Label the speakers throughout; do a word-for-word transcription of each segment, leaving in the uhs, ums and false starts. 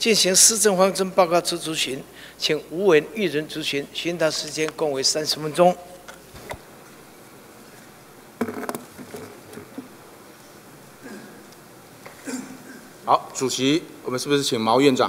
Speaker 1: 进行施政方针报告之咨询，请吴委员莅人咨询，询答时间共为三十分钟。
Speaker 2: 好，主席，我们是不是请毛院长？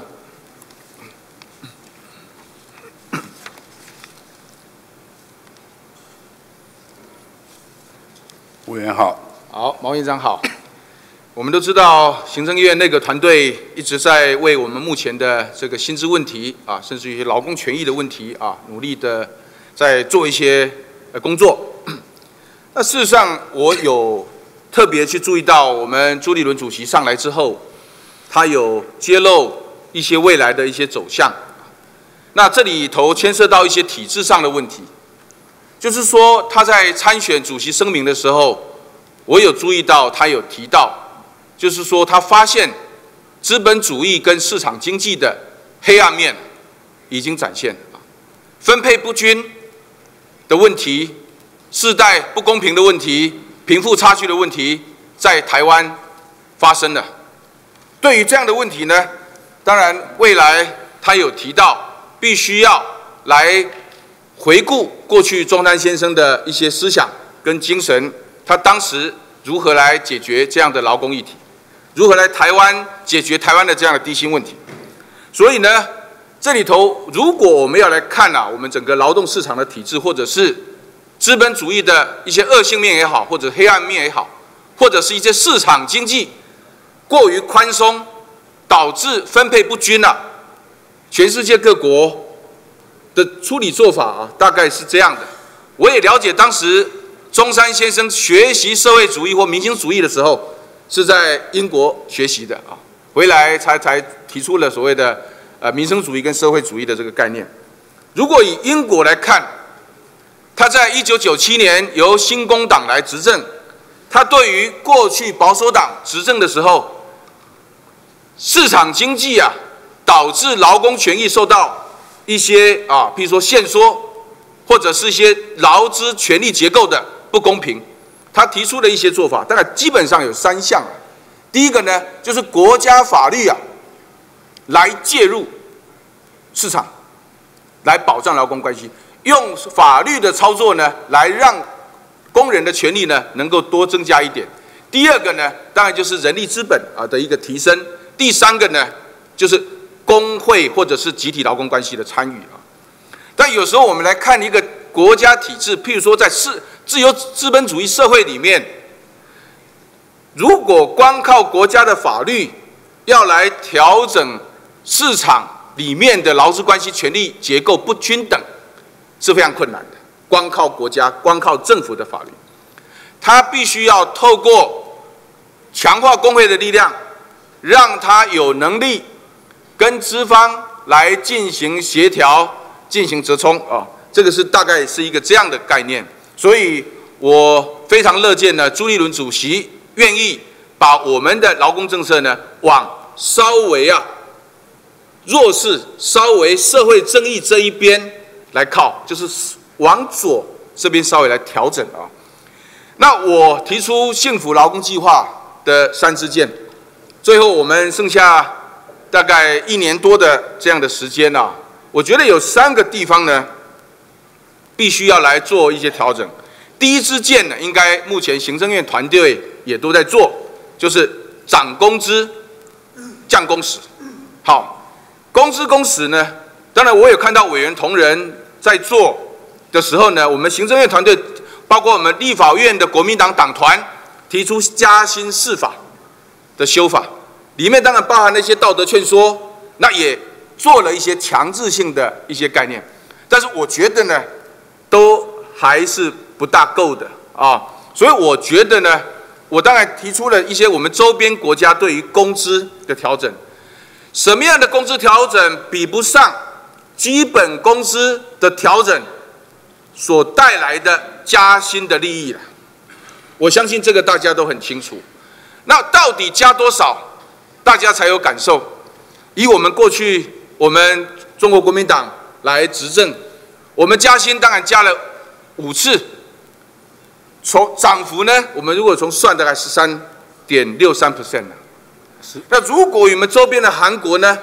Speaker 3: 委员好。
Speaker 2: 好，毛院长好。我们都知道，行政院内阁团队一直在为我们目前的这个薪资问题啊，甚至于劳工权益的问题啊，努力的在做一些呃工作。那事实上，我有特别去注意到，我们朱立伦主席上来之后，他有揭露一些未来的一些走向。那这里头牵涉到一些体制上的问题，就是说他在参选主席声明的时候，我有注意到他有提到。就是说，他发现资本主义跟市场经济的黑暗面已经展现，分配不均的问题、世代不公平的问题、贫富差距的问题，在台湾发生了。对于这样的问题呢，当然未来他有提到，必须要来回顾过去中山先生的一些思想跟精神，他当时如何来解决这样的劳工议题。如何来台湾解决台湾的这样的低薪问题？所以呢，这里头如果我们要来看啊，我们整个劳动市场的体制，或者是资本主义的一些恶性面也好，或者黑暗面也好，或者是一些市场经济过于宽松，导致分配不均啊，全世界各国的处理做法啊，大概是这样的。我也了解当时中山先生学习社会主义或民族主义的时候。是在英国学习的啊，回来才才提出了所谓的呃民生主义跟社会主义的这个概念。如果以英国来看，他在一九九七年由新工党来执政，他对于过去保守党执政的时候，市场经济啊，导致劳工权益受到一些啊，譬如说限缩，或者是一些劳资权利结构的不公平。他提出的一些做法，大概基本上有三项啊。第一个呢，就是国家法律啊，来介入市场，来保障劳工关系，用法律的操作呢，来让工人的权利呢能够多增加一点。第二个呢，当然就是人力资本啊的一个提升。第三个呢，就是工会或者是集体劳工关系的参与啊。但有时候我们来看一个国家体制，譬如说在市。自由资本主义社会里面，如果光靠国家的法律要来调整市场里面的劳资关系权利结构不均等，是非常困难的。光靠国家、光靠政府的法律，它必须要透过强化工会的力量，让它有能力跟资方来进行协调、进行折冲啊。这个是大概是一个这样的概念。所以我非常乐见呢，朱立伦主席愿意把我们的劳工政策呢，往稍微啊弱势、稍微社会正义这一边来靠，就是往左这边稍微来调整啊。那我提出幸福劳工计划的三支箭，最后我们剩下大概一年多的这样的时间啊，我觉得有三个地方呢。必须要来做一些调整。第一支箭呢，应该目前行政院团队也都在做，就是涨工资、降工时。好，工资工时呢，当然我有看到委员同仁在做的时候呢，我们行政院团队，包括我们立法院的国民党党团提出加薪四法的修法，里面当然包含了一些道德劝说，那也做了一些强制性的一些概念，但是我觉得呢。都还是不大够的啊，所以我觉得呢，我当然提出了一些我们周边国家对于工资的调整，什么样的工资调整比不上基本工资的调整所带来的加薪的利益了？我相信这个大家都很清楚。那到底加多少，大家才有感受？以我们过去我们中国国民党来执政。我们加薪当然加了五次，从涨幅呢，我们如果从算大概十三点六三 percent 了。那如果我们周边的韩国呢，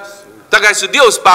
Speaker 2: 大概是 百分之六十八。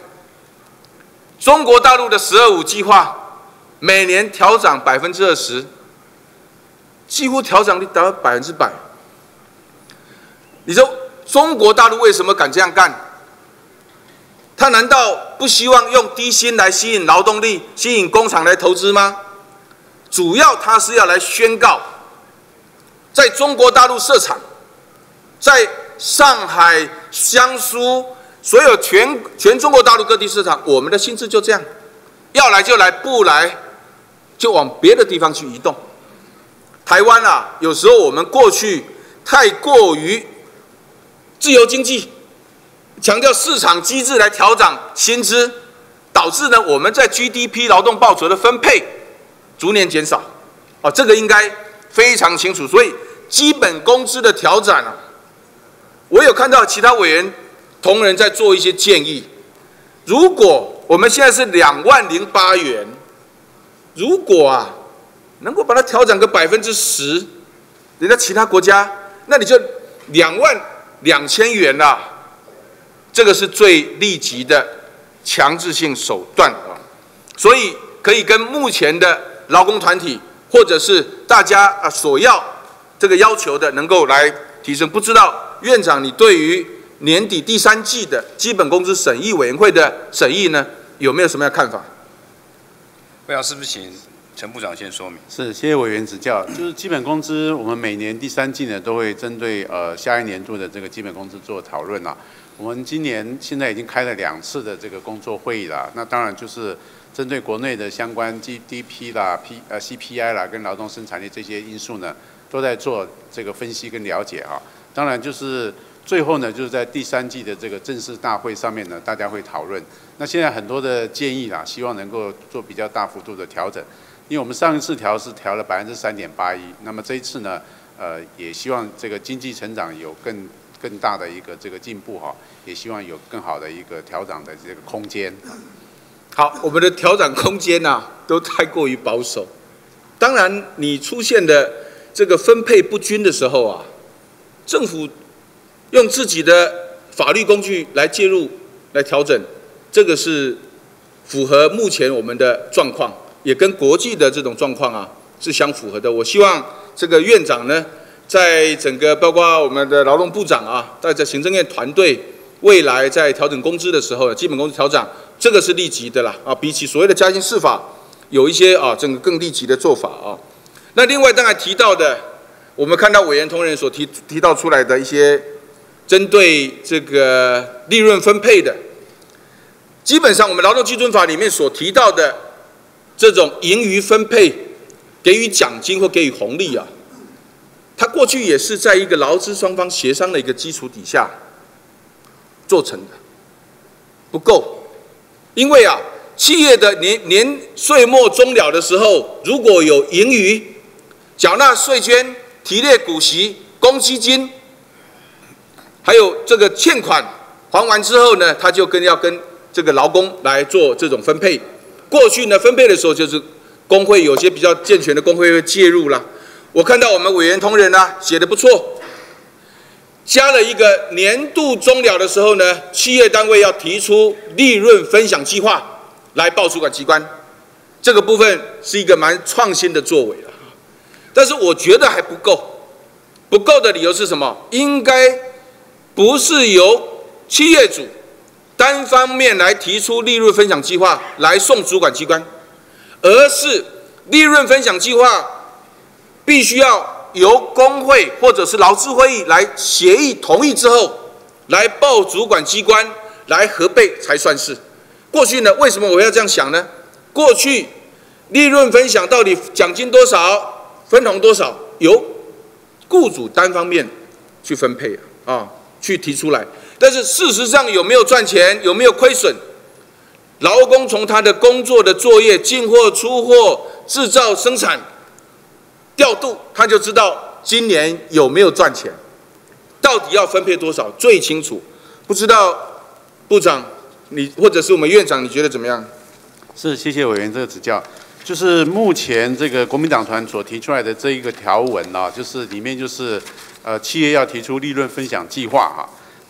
Speaker 2: 中国大陆的“十二五”计划每年调涨百分之二十，几乎调涨率达到百分之百。你说中国大陆为什么敢这样干？他难道不希望用低薪来吸引劳动力、吸引工厂来投资吗？主要他是要来宣告，在中国大陆设厂，在上海、江苏，所有全全中国大陆各地市场，我们的薪资就这样，要来就来，不来就往别的地方去移动。台湾啊，有时候我们过去太过于自由经济，强调市场机制来调整薪资，导致呢我们在 G D P 劳动报酬的分配逐年减少。哦，这个应该非常清楚。所以基本工资的调整啊，我有看到其他委员同仁在做一些建议。如果我们现在是两万零八元，如果啊能够把它调整个百分之十，人家其他国家，那你就两万两千元啦。这个是最立即的强制性手段啊，所以可以跟目前的劳工团体或者是大家啊所要这个要求的，能够来提升。不知道院长你对于年底第三季的基本工资审议委员会的审议呢，有没有什么样的看法？
Speaker 3: 不知道是不是请陈部长先说明？
Speaker 4: 是，谢谢委员指教。就是基本工资，我们每年第三季呢都会针对呃下一年度的这个基本工资做讨论啊。我们今年现在已经开了两次的这个工作会议了，那当然就是针对国内的相关 G D P 啦、P 呃 C P I 啦跟劳动生产力这些因素呢，都在做这个分析跟了解啊。当然就是最后呢，就是在第三季的这个正式大会上面呢，大家会讨论。那现在很多的建议啦，希望能够做比较大幅度的调整，因为我们上一次调是调了百分之三点八一，那么这一次呢，呃，也希望这个经济成长有更更大的一个这个进步哈，也希望有更好的一个调整的这个空间。
Speaker 2: 好，我们的调整空间呐、啊，都太过于保守。当然，你出现的这个分配不均的时候啊，政府用自己的法律工具来介入、来调整，这个是符合目前我们的状况，也跟国际的这种状况啊是相符合的。我希望这个院长呢，在整个包括我们的劳动部长啊，在在行政院团队未来在调整工资的时候，基本工资调整，这个是立即的啦啊，比起所谓的加薪释法，有一些啊整个更立即的做法啊。那另外当然提到的，我们看到委员同仁所提提到出来的一些针对这个利润分配的，基本上我们劳动基准法里面所提到的这种盈余分配，给予奖金或给予红利啊，它过去也是在一个劳资双方协商的一个基础底下做成的，不够，因为啊，企业的年年岁末终了的时候，如果有盈余，缴纳税捐、提列股息、公积金，还有这个欠款还完之后呢，他就跟要跟这个劳工来做这种分配。过去呢，分配的时候就是工会有些比较健全的工会会介入啦。我看到我们委员同仁啊写得不错，加了一个年度终了的时候呢，企业单位要提出利润分享计划来报主管机关，这个部分是一个蛮创新的作为了。但是我觉得还不够，不够的理由是什么？应该不是由企业主单方面来提出利润分享计划来送主管机关，而是利润分享计划必须要由工会或者是劳资会议来协议同意之后，来报主管机关来核备才算是。过去呢，为什么我要这样想呢？过去利润分享到底奖金多少？分红多少由雇主单方面去分配啊，啊，去提出来。但是事实上有没有赚钱，有没有亏损，劳工从他的工作的作业、进货、出货、制造、生产、调度，他就知道今年有没有赚钱，到底要分配多少最清楚。不知道部长你或者是我们院长，你觉得怎么样？
Speaker 4: 是，谢谢委员这个指教。就是目前这个国民党团所提出来的这一个条文啊，就是里面就是呃企业要提出利润分享计划哈。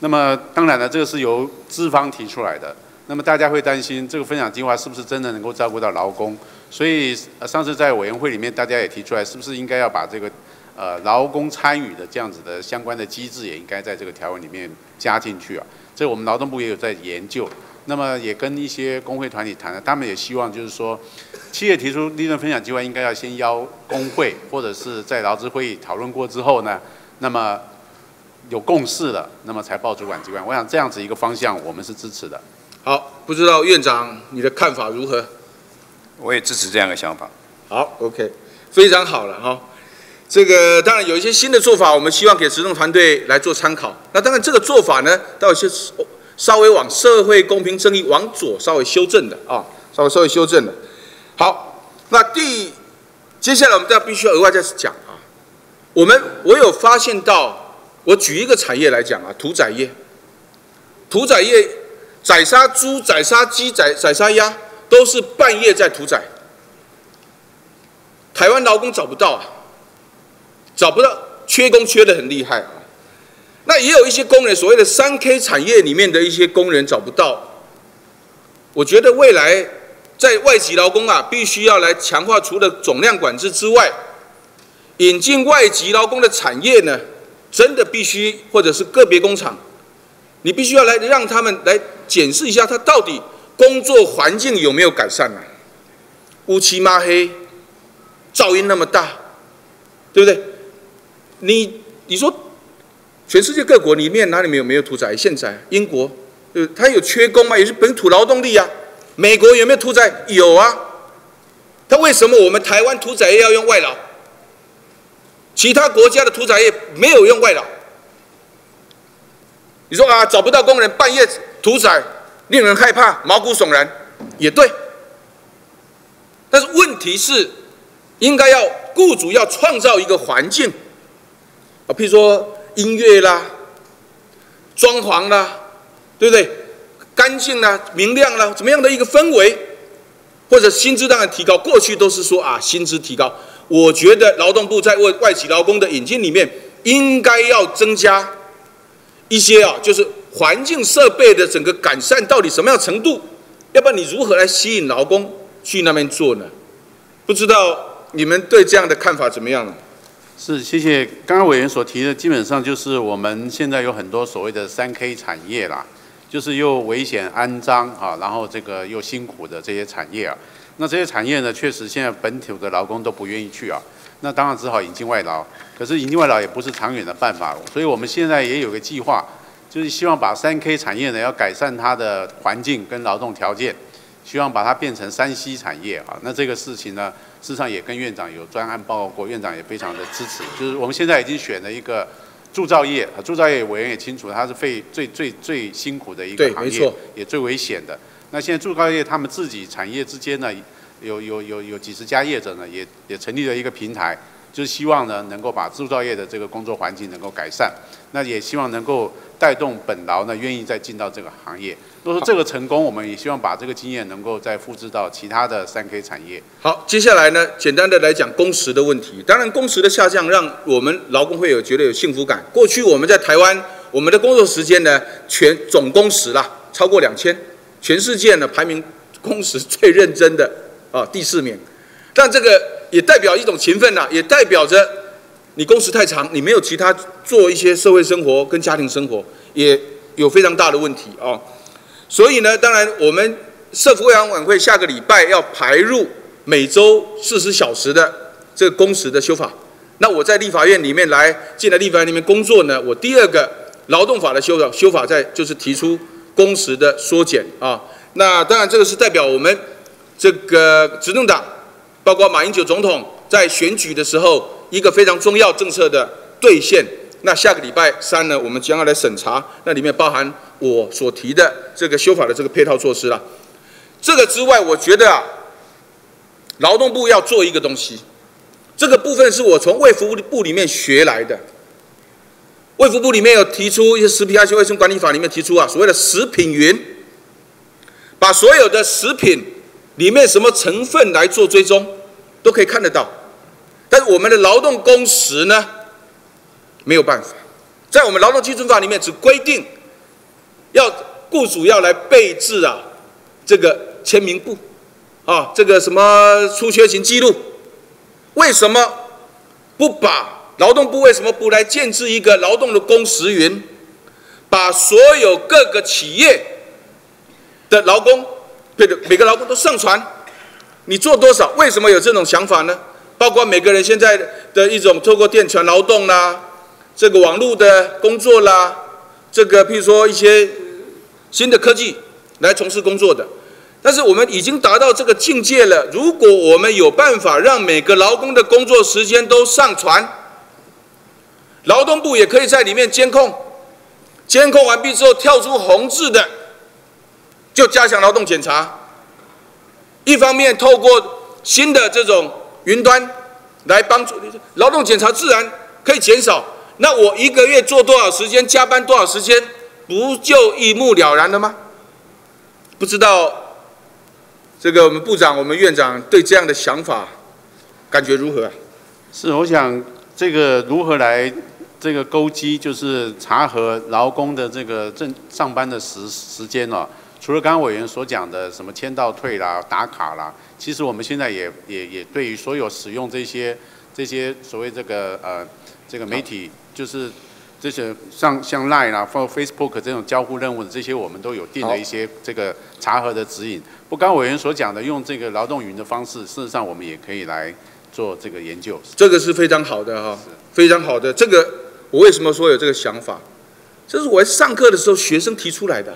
Speaker 4: 那么当然了，这个是由资方提出来的。那么大家会担心这个分享计划是不是真的能够照顾到劳工？所以上次在委员会里面，大家也提出来，是不是应该要把这个呃劳工参与的这样子的相关的机制，也应该在这个条文里面加进去啊？这我们劳动部也有在研究。那么也跟一些工会团体谈了，他们也希望就是说，企业提出利润分享计划，应该要先邀工会或者是在劳资会议讨论过之后呢，那么有共识了，那么才报主管机关。我想这样子一个方向，我们是支持的。
Speaker 2: 好，不知道院长你的看法如何？
Speaker 3: 我也支持这样的想法。
Speaker 2: 好 ，OK， 非常好了哈。这个当然有一些新的做法，我们希望给执政团队来做参考。那当然这个做法呢，倒有些稍微往社会公平正义往左稍微修正的啊，稍微稍微修正的。好，那第接下来我们再必须要额外再讲啊，我们我有发现到，我举一个产业来讲啊，屠宰业，屠宰业宰杀猪、宰杀鸡、宰宰杀鸭，都是半夜在屠宰。台湾劳工找不到啊，找不到，缺工缺得很厉害啊。那也有一些工人，所谓的三 K 产业里面的一些工人找不到。我觉得未来在外籍劳工啊，必须要来强化除了总量管制之外，引进外籍劳工的产业呢，真的必须或者是个别工厂，你必须要来让他们来检视一下，他到底工作环境有没有改善啊？乌漆抹黑，噪音那么大，对不对？你你说。全世界各国里面哪里没有没有屠宰？现在英国，呃，它有缺工吗？也是本土劳动力啊。美国有没有屠宰？有啊。它为什么我们台湾屠宰业要用外劳？其他国家的屠宰业没有用外劳。你说啊，找不到工人，半夜屠宰，令人害怕，毛骨悚然，也对。但是问题是，应该要雇主要创造一个环境啊，譬如说。音乐啦，装潢啦，对不对？干净啦，明亮啦，怎么样的一个氛围？或者薪资当然提高，过去都是说啊，薪资提高。我觉得劳动部在为外籍劳工的引进里面，应该要增加一些啊，就是环境设备的整个改善到底什么样程度？要不然你如何来吸引劳工去那边做呢？不知道你们对这样的看法怎么样呢？
Speaker 4: 是，谢谢刚刚委员所提的，基本上就是我们现在有很多所谓的三 K 产业啦，就是又危险肮脏啊，然后这个又辛苦的这些产业啊。那这些产业呢，确实现在本土的劳工都不愿意去啊，那当然只好引进外劳。可是引进外劳也不是长远的办法，所以我们现在也有个计划，就是希望把三 K 产业呢要改善它的环境跟劳动条件，希望把它变成三 C 产业啊。那这个事情呢，事实上也跟院长有专案报告过，院长也非常的支持。就是我们现在已经选了一个铸造业，铸造业委员也清楚，它是最最最最辛苦的一个行业，也最危险的。那现在铸造业他们自己产业之间呢，有有有有几十家业者呢，也也成立了一个平台，就是希望呢能够把铸造业的这个工作环境能够改善，那也希望能够带动本劳呢愿意再进到这个行业。如果说这个成功，我们也希望把这个经验能够再复制到其他的三 K 产业。
Speaker 2: 好，接下来呢，简单的来讲工时的问题。当然，工时的下降让我们劳工会有觉得有幸福感。过去我们在台湾，我们的工作时间呢，全总工时啦超过两千，全世界呢排名工时最认真的啊第四名。但这个也代表一种勤奋啦，也代表着你工时太长，你没有其他做一些社会生活跟家庭生活，也有非常大的问题啊。所以呢，当然我们社福卫生委员会下个礼拜要排入每周四十小时的这个工时的修法。那我在立法院里面来进来立法院里面工作呢，我第二个劳动法的修法修法在就是提出工时的缩减啊。那当然这个是代表我们这个执政党，包括马英九总统在选举的时候一个非常重要政策的兑现。那下个礼拜三呢，我们将要来审查，那里面包含我所提的这个修法的这个配套措施啦。这个之外，我觉得啊，劳动部要做一个东西，这个部分是我从卫福部里面学来的。卫福部里面有提出一些食品安全卫生管理法里面提出啊，所谓的食品云，把所有的食品里面什么成分来做追踪，都可以看得到。但是我们的劳动工时呢？没有办法，在我们劳动基准法里面只规定要雇主要来备置啊这个签名簿啊，这个什么出缺勤记录，为什么不把劳动部为什么不来建制一个劳动的工时云，把所有各个企业的劳工，每个每个劳工都上传，你做多少？为什么有这种想法呢？包括每个人现在的一种透过电传劳动啦，这个网络的工作啦，这个譬如说一些新的科技来从事工作的。但是我们已经达到这个境界了，如果我们有办法让每个劳工的工作时间都上传，劳动部也可以在里面监控，监控完毕之后跳出红字的，就加强劳动检查。一方面透过新的这种云端来帮助劳动检查，自然可以减少。那我一个月做多少时间，加班多少时间，不就一目了然了吗？不知道这个我们部长、我们院长对这样的想法感觉如何啊？
Speaker 4: 是，我想这个如何来这个勾稽，就是查核劳工的这个正上班的时时间哦。除了刚刚委员所讲的什么签到退啦、打卡啦，其实我们现在也也也对于所有使用这些这些所谓这个呃这个媒体，就是这些像像 Line 啦、或 Facebook 这种交互任务的这些，我们都有定了一些这个查核的指引。不，刚刚委员所讲的用这个劳动云的方式，事实上我们也可以来做这个研究。
Speaker 2: 这个是非常好的哈，非常好的。这个我为什么说有这个想法？这是我在上课的时候学生提出来的。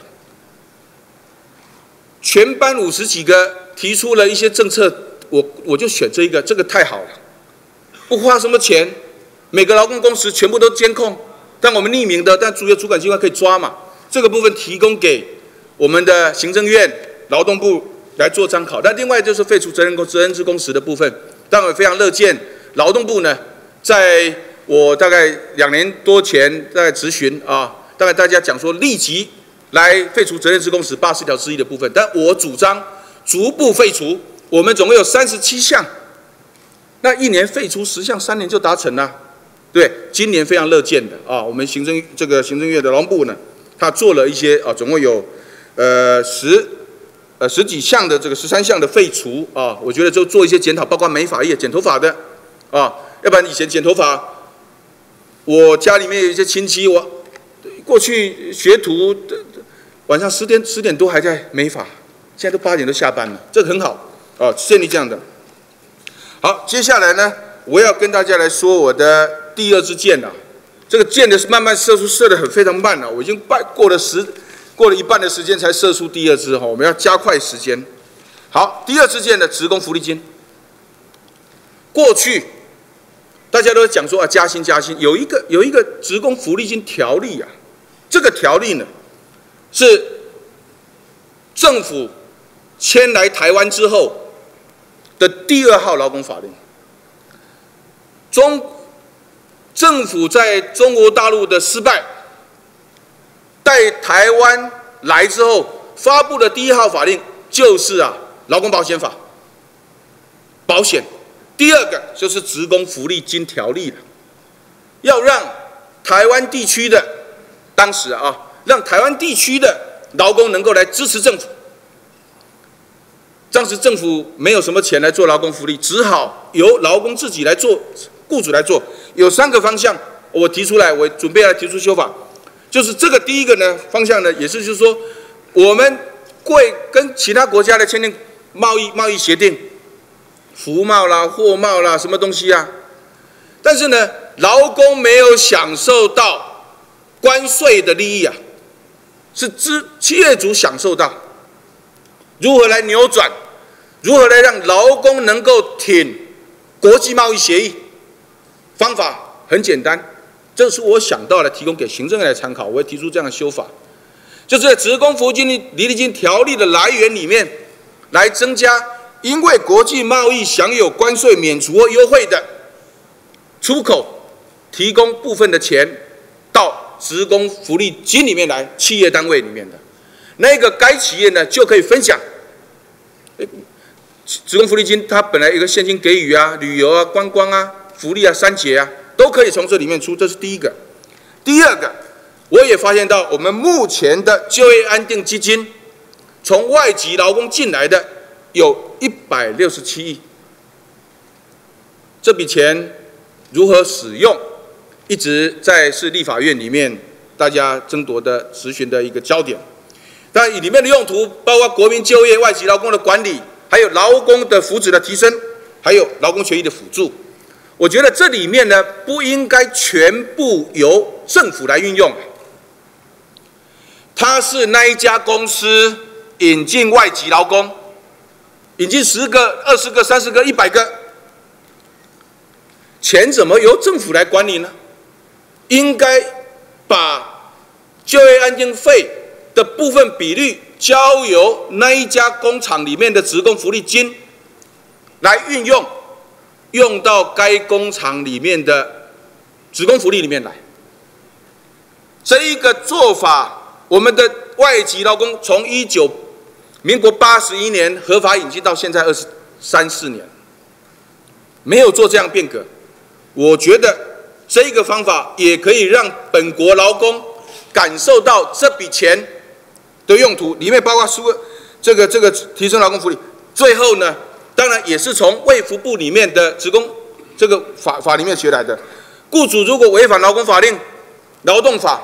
Speaker 2: 全班五十几个提出了一些政策，我我就选这一个，这个太好了，不花什么钱，每个劳工工时全部都监控，但我们匿名的，但主要主管机关可以抓嘛。这个部分提供给我们的行政院、劳动部来做参考。但另外就是废除责任工责任制工时的部分，当然非常乐见劳动部呢，在我大概两年多前在质询啊，大概大家讲说立即来废除责任制工时八十条之一的部分，但我主张逐步废除。我们总共有三十七项，那一年废除十项，三年就达成了。对，今年非常乐见的啊，我们行政这个行政院的劳动部呢，他做了一些啊，总共有呃十呃十几项的这个十三项的废除啊，我觉得就做一些检讨，包括美发业剪头发的啊，要不然以前剪头发，我家里面有一些亲戚，我过去学徒晚上十点十点多还在美发，现在都八点都下班了，这个很好啊，建立这样的。好，接下来呢，我要跟大家来说我的第二支箭啊，这个箭的是慢慢射出，射得很非常慢了，我已经半过了十过了一半的时间才射出第二支哈，我们要加快时间。好，第二支箭的职工福利金，过去大家都讲说啊加薪加薪，有一个有一个职工福利金条例啊，这个条例呢是政府迁来台湾之后的第二号劳工法令。中政府在中国大陆的失败，带台湾来之后发布的第一号法令就是啊劳工保险法，保险。第二个就是职工福利金条例了，要让台湾地区的当时啊，让台湾地区的劳工能够来支持政府。当时政府没有什么钱来做劳工福利，只好由劳工自己来做，雇主来做。有三个方向，我提出来，我准备来提出修法，就是这个第一个呢方向呢，也是就是说，我们会跟其他国家来签订贸易贸易协定。服贸啦、货贸啦，什么东西啊？但是呢，劳工没有享受到关税的利益啊，是资企业主享受到。如何来扭转？如何来让劳工能够挺国际贸易协议？方法很简单，这是我想到的，提供给行政院来参考。我会提出这样的修法，就是在职工福利金、离离金条例的来源里面来增加。因为国际贸易享有关税免除或优惠的出口，提供部分的钱到职工福利金里面来，企业单位里面的那个该企业呢就可以分享。职工福利金它本来有个现金给予啊、旅游啊、观光啊、福利啊、三节啊，都可以从这里面出，这是第一个。第二个， 我也发现到我们目前的就业安定基金，从外籍劳工进来的有一百六十七亿，这笔钱如何使用，一直在是立法院里面大家争夺的质询的一个焦点。但里面的用途包括国民就业、外籍劳工的管理，还有劳工的福祉的提升，还有劳工权益的辅助。我觉得这里面呢，不应该全部由政府来运用，它是那一家公司引进外籍劳工，引进十个、二十个、三十个、一百个，钱怎么由政府来管理呢？应该把就业安定费的部分比率交由那一家工厂里面的职工福利金来运用，用到该工厂里面的职工福利里面来。这一个做法，我们的外籍劳工从一九民国八十一年合法引进到现在二十三四年，没有做这样变革。我觉得这一个方法也可以让本国劳工感受到这笔钱的用途，里面包括输这个这个提升劳工福利。最后呢，当然也是从卫福部里面的职工这个法法里面学来的。雇主如果违反劳工法令、劳动法，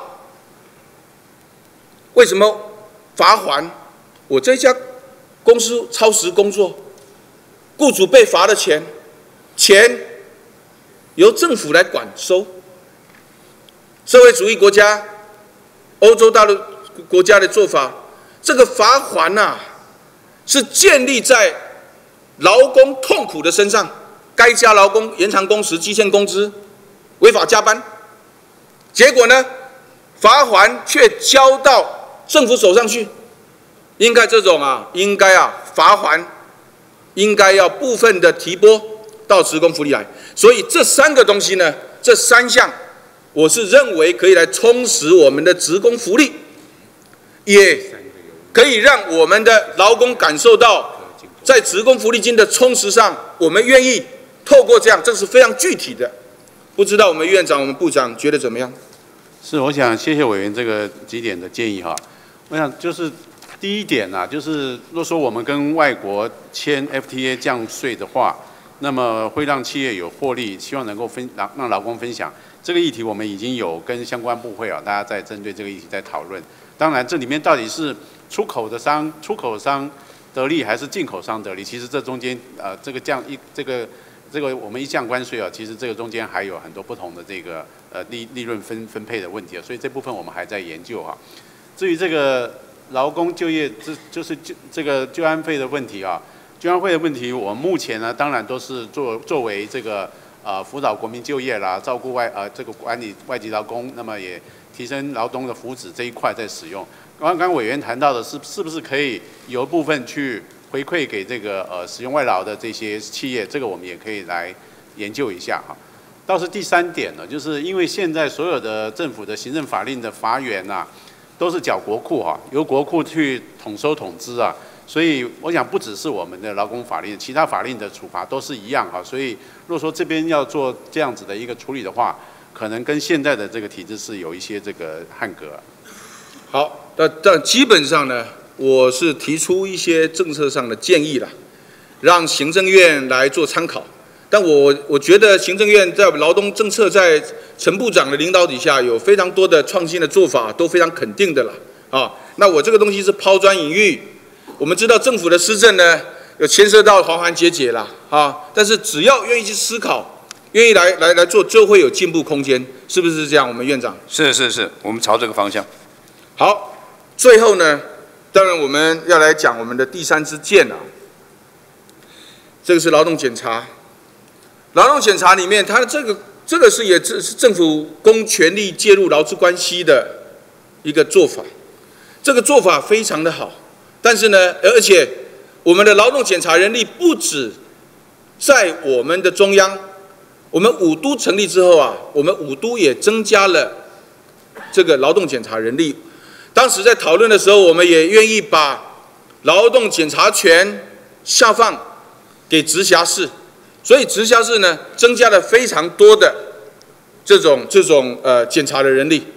Speaker 2: 为什么罚锾？我这家公司超时工作，雇主被罚的钱，钱由政府来管收。社会主义国家、欧洲大陆国家的做法，这个罚锾呐，是建立在劳工痛苦的身上，该家劳工延长工时、基欠工资、违法加班，结果呢，罚锾却交到政府手上去。应该这种啊，应该啊，罚锾应该要部分的提拨到职工福利来。所以这三个东西呢，这三项，我是认为可以来充实我们的职工福利，也可以让我们的劳工感受到，在职工福利金的充实上，我们愿意透过这样，这是非常具体的。不知道我们院长、我们部长觉得怎么样？
Speaker 4: 是，我想谢谢委员这个几点的建议哈。我想就是第一点啊，就是若说我们跟外国签 F T A 降税的话，那么会让企业有获利，希望能够分让让劳工分享。这个议题我们已经有跟相关部会啊，大家在针对这个议题在讨论。当然，这里面到底是出口的商、出口商得利还是进口商得利？其实这中间呃，这个降一这个这个我们一降关税啊，其实这个中间还有很多不同的这个呃利利润分分配的问题啊，所以这部分我们还在研究啊。至于这个劳工就业，这就是就这个就安费的问题啊，就安费的问题，我们目前呢，当然都是作作为这个呃辅导国民就业啦，照顾外呃这个管理外籍劳工，那么也提升劳动的福祉这一块在使用。刚刚委员谈到的是，是不是可以有一部分去回馈给这个呃使用外劳的这些企业？这个我们也可以来研究一下哈。倒是第三点呢，就是因为现在所有的政府的行政法令的罚源呐、啊，都是缴国库哈，由国库去统收统支啊，所以我想不只是我们的劳工法令，其他法令的处罚都是一样哈。所以如果说这边要做这样子的一个处理的话，可能跟现在的这个体制是有一些这个汉格。
Speaker 2: 好，但但基本上呢，我是提出一些政策上的建议啦，让行政院来做参考。但我我觉得行政院在劳动政策在陈部长的领导底下，有非常多的创新的做法，都非常肯定的啦。啊，那我这个东西是抛砖引玉。我们知道政府的施政呢，有牵涉到环环节节啦，啊，但是只要愿意去思考，愿意来来来做，就会有进步空间，是不是这样？我们院长
Speaker 3: 是是是，我们朝这个方向。
Speaker 2: 好，最后呢，当然我们要来讲我们的第三支箭啊，这个是劳动检查。劳动检查里面，它这个这个是也是政府公权力介入劳资关系的一个做法，这个做法非常的好。但是呢，而且我们的劳动检查人力不止在我们的中央，我们五都成立之后啊，我们五都也增加了这个劳动检查人力。当时在讨论的时候，我们也愿意把劳动检查权下放给直辖市。所以直辖市呢，增加了非常多的这种这种呃检查的人力。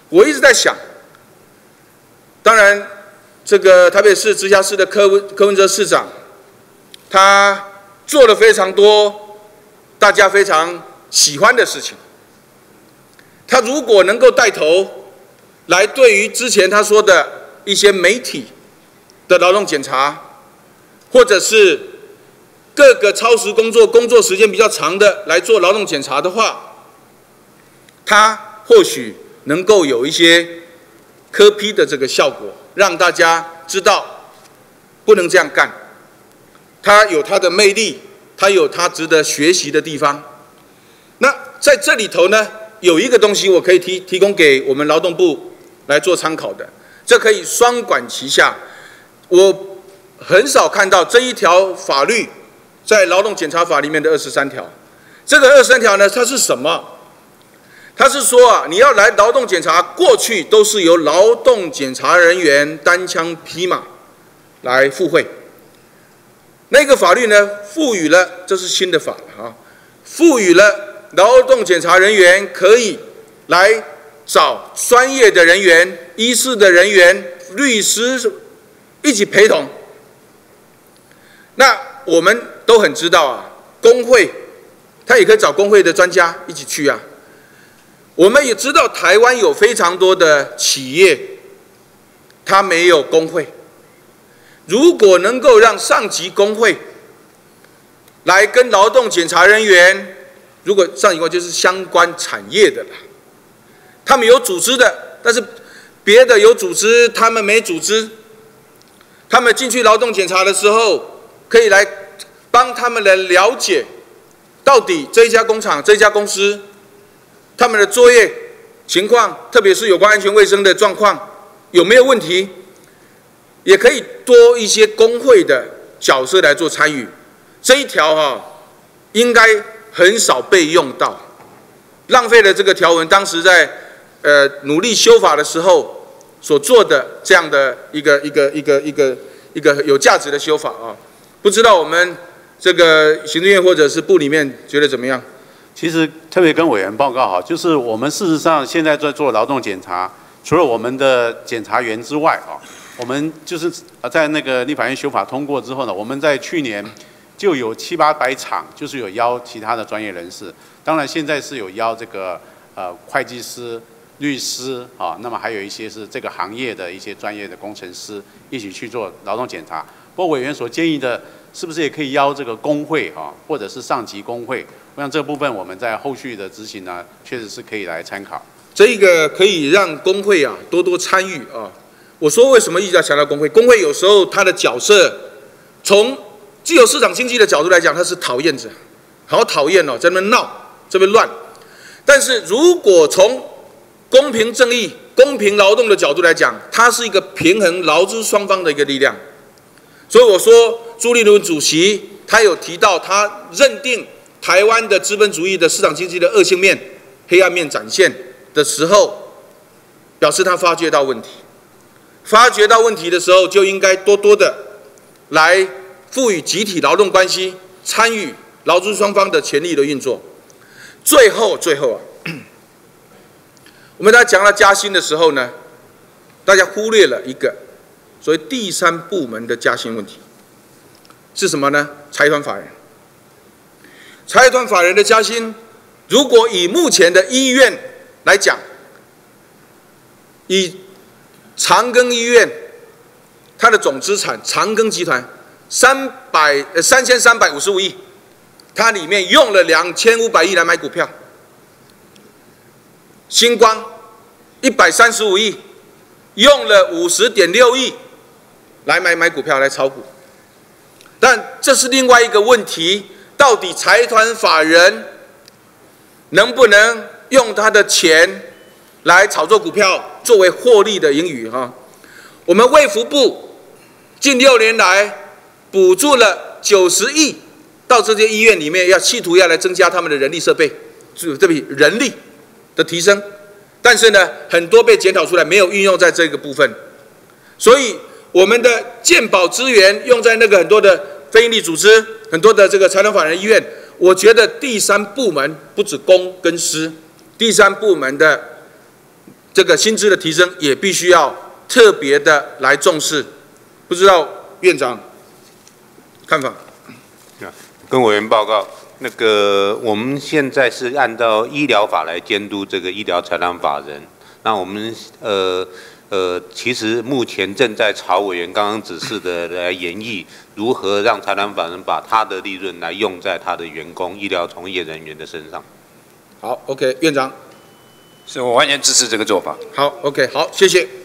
Speaker 2: 我一直在想，当然，这个台北市直辖市的柯文柯文哲市长，他做了非常多大家非常喜欢的事情。他如果能够带头来对于之前他说的一些媒体的劳动检查，或者是各个超时工作、工作时间比较长的来做劳动检查的话，他或许能够有一些科批的这个效果，让大家知道不能这样干。他有他的魅力，他有他值得学习的地方。那在这里头呢，有一个东西我可以提提供给我们劳动部来做参考的，这可以双管齐下。我很少看到这一条法律在劳动检查法里面的二十三条。这个二十三条呢，它是什么？它是说啊，你要来劳动检查，过去都是由劳动检查人员单枪匹马来付费。那个法律呢，赋予了，这是新的法啊，赋予了劳动检查人员可以来找专业的人员、医师的人员、律师一起陪同。那我们都很知道啊，工会他也可以找工会的专家一起去啊。我们也知道台湾有非常多的企业，它没有工会。如果能够让上级工会来跟劳动检查人员，如果上级工会就是相关产业的啦，他们有组织的，但是别的有组织，他们没组织，他们进去劳动检查的时候，可以来帮他们来了解，到底这一家工厂、这一家公司，他们的作业情况，特别是有关安全卫生的状况，有没有问题？也可以多一些工会的角色来做参与。这一条哈、啊，应该很少被用到，浪费了这个条文当时在呃努力修法的时候所做的这样的一个一个一个一个一个有价值的修法啊。不知道我们这个行政院或者是部里面觉得怎么样？
Speaker 4: 其实特别跟委员报告哈，就是我们事实上现在在做劳动检查，除了我们的检察员之外啊，我们就是在那个立法院修法通过之后呢，我们在去年就有七八百场，就是有邀其他的专业人士，当然现在是有邀这个呃会计师、律师啊，那么还有一些是这个行业的一些专业的工程师一起去做劳动检查。不过委员所建议的，是不是也可以邀这个工会哈，或者是上级工会？我想这部分我们在后续的执行呢，确实是可以来参考。
Speaker 2: 这个可以让工会啊多多参与啊。我说为什么一直要强调工会？工会有时候它的角色，从既有市场经济的角度来讲，它是讨厌者，好讨厌哦，在那边闹，这边乱。但是如果从公平正义、公平劳动的角度来讲，它是一个平衡劳资双方的一个力量。所以我说，朱立伦主席他有提到，他认定台湾的资本主义的市场经济的恶性面、黑暗面展现的时候，表示他发觉到问题。发觉到问题的时候，就应该多多的来赋予集体劳动关系，参与劳资双方的权利的运作。最后，最后啊，我们在讲到加薪的时候呢，大家忽略了一个所谓第三部门的加薪问题，是什么呢？财团法人。财团法人的加薪，如果以目前的医院来讲，以长庚医院它的总资产，长庚集团三百呃三千三百五十五亿，它里面用了两千五百亿来买股票。星光一百三十五亿，用了五十点六亿来买买股票来炒股。但这是另外一个问题，到底财团法人能不能用他的钱来炒作股票作为获利的盈余哈？我们卫福部近六年来补助了九十亿到这些医院里面，要企图要来增加他们的人力设备，这笔人力的提升，但是呢，很多被检讨出来没有运用在这个部分，所以我们的健保资源用在那个很多的非营利组织、很多的这个财团法人医院，我觉得第三部门不止公跟私，第三部门的这个薪资的提升也必须要特别的来重视。不知道院长看法？
Speaker 5: 跟委员报告，那个我们现在是按照医疗法来监督这个医疗财产法人。那我们呃呃，其实目前正在朝委员刚刚指示的来研议，如何让财产法人把他的利润来用在他的员工、医疗从业人员的身上。
Speaker 2: 好 ，OK， 院长。
Speaker 3: 是我完全支持这个做法。
Speaker 2: 好 ，OK， 好，谢谢。